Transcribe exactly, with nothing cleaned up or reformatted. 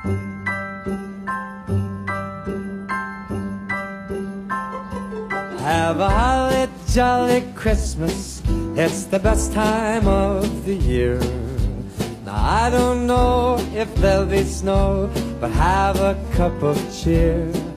Have a holly jolly Christmas, it's the best time of the year. Now I don't know if there'll be snow, but have a cup of cheer.